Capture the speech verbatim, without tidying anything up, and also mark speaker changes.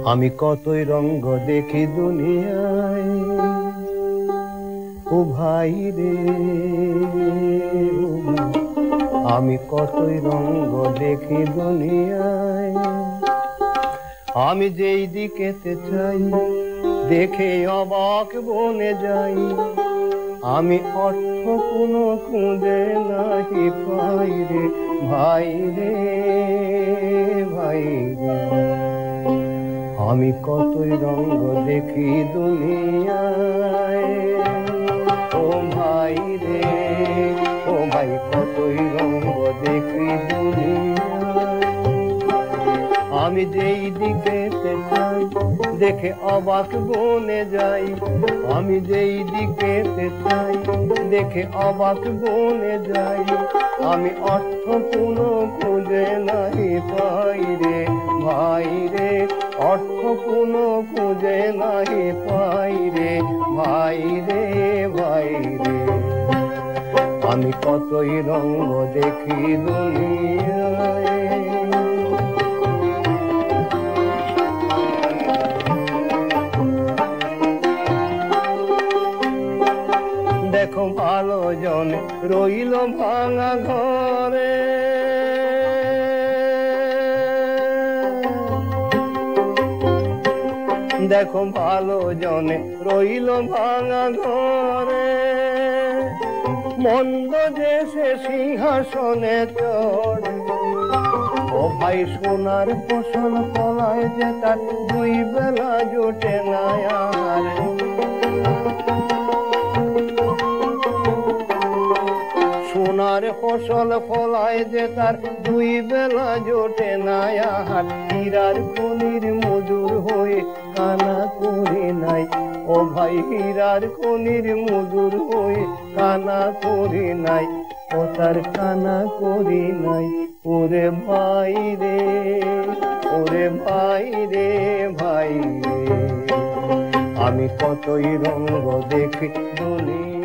Speaker 1: আমি কতই রঙ্গ দেখি দুনিয়ায়, ও ভাই রে ও ভাই, আমি কতই রঙ্গ দেখি দুনিয়ায়। আমি যেই দিকেতে চাই দেখে অবাক বনে যাই, আমি অর্থ কোনো খুঁজে নাহি পাই রে ভাই রে ভাই রে। আমি কতই রঙ্গ দেখি দুনিয়ায়, ও ভাই রে ও ভাই, কতই রঙ্গ দেখি দুনিয়ায়। আমি যেই দিকেতে চাই দেখে অবাক বনে যাই, আমি যেই দিকেতে চাই দেখে অবাক বনে যাই, আমি অর্থ কোনো খুঁজে নাহি পাই রে ভাই রে, অর্থ কোনো খুঁজে নাহি পাই রে ভাই রে ভাই রে। আমি কতই রঙ্গ দেখি দুনিয়ায়। দেখো ভালো জন রইল ভাঙা ঘরে, দেখো ভালো জনে রইল ভাঙা ঘরে, মন্দ যে সে সিংহাসনে চড়ে। ও ভাই সোনার ফসল ফলায় যে তার দুই বেলা জোটে না আর, সোনার ফসল ফলায় যে তার দুই বেলা জোটে না আর, হীরার খনির মজুর হয়ে কানা করে নাই। ও ভাই হীরার খনির মজুর হয়ে কানা করে নাই, ও তার কানা করে নাই। ওরে ভাই রে ওরে ভাই রে ভাই রে, আমি কতই রঙ্গ দেখি দুনিয়া।